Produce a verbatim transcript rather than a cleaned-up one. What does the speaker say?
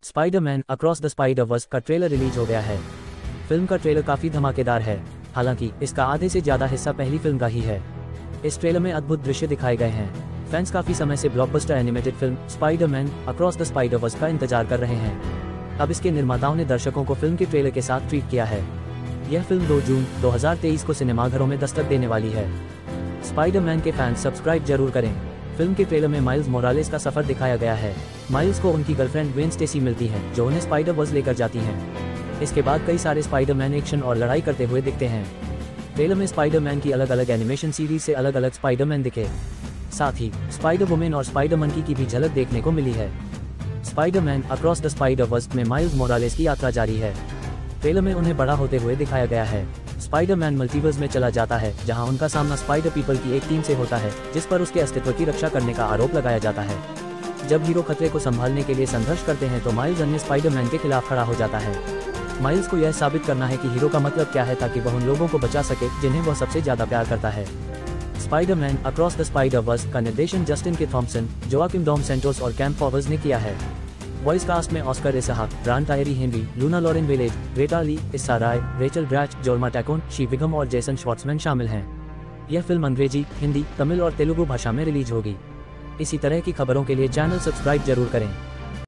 Spiderman across the Spiderverse का trailer release हो गया है। फिल्म का ट्रेलर काफी धमाकेदार है, हालांकि इसका आधे से ज्यादा हिस्सा पहली फिल्म का ही है। इस ट्रेलर में अद्भुत दृश्य दिखाए गए हैं। फैंस काफी समय से blockbuster animated film Spiderman across the Spiderverse का इंतजार कर रहे हैं। अब इसके निर्माताओं ने दर्शकों को फिल्म के ट्रेलर के साथ ट्रीट किया है। यह फिल्म दो जून दो हज़ार तेईस को सिनेमाघरों में दस्तक देने वाली है। स्पाइडरमैन के फैंस सब्सक्राइब जरूर करें। फिल्म के ट्रेलर में माइल्स मोरालेस का सफर दिखाया गया है। माइल्स को उनकी गर्लफ्रेंड ग्वेन स्टेसी मिलती है, जो उन्हें स्पाइडर-वर्स लेकर जाती हैं। इसके बाद कई सारे स्पाइडरमैन एक्शन और लड़ाई करते हुए दिखते हैं। ट्रेलर में स्पाइडरमैन की अलग अलग एनिमेशन सीरीज से अलग अलग स्पाइडरमैन दिखे। साथ ही स्पाइडर वुमेन और स्पाइडर मंकी की भी झलक देखने को मिली है। स्पाइडरमैन अक्रॉस द स्पाइडर-वर्स में माइल्स मोरालेस की यात्रा जारी है। ट्रेलर में उन्हें बड़ा होते हुए दिखाया गया है। स्पाइडरमैन मल्टीवर्स में चला जाता है, जहां उनका सामना स्पाइडर पीपल की एक टीम से होता है, जिस पर उसके अस्तित्व की रक्षा करने का आरोप लगाया जाता है। जब हीरो खतरे को संभालने के लिए संघर्ष करते हैं तो माइल्स अन्य स्पाइडरमैन के खिलाफ खड़ा हो जाता है। माइल्स को यह साबित करना है कि हीरो का मतलब क्या है, ताकि वह उन लोगों को बचा सके जिन्हें वह सबसे ज्यादा प्यार करता है। स्पाइडरमैन अक्रॉस द स्पाइडर-वर्स का निर्देशन Justin K Thompson, Joaquim Dom Santos और कैम फॉवर्स ने किया है। वॉइस कास्ट में Oscar Isaac, Brian Tyree Henry, Luna Lauren Velez, Greta Lee, Issa Rae, Rachel ब्रैच, Jorma टैकोन, she विगम और जेसन श्वार्ट्जमैन शामिल हैं। यह फिल्म अंग्रेजी, हिंदी, तमिल और तेलुगु भाषा में रिलीज होगी। इसी तरह की खबरों के लिए चैनल सब्सक्राइब जरूर करें।